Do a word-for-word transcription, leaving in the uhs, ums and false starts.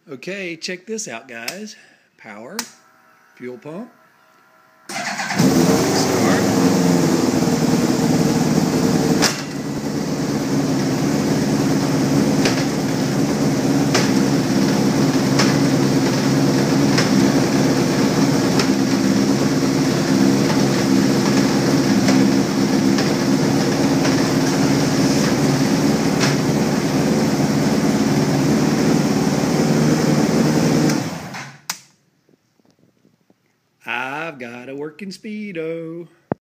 Okay, check this out, guys. Power, fuel pump, start. I've got a working speedo.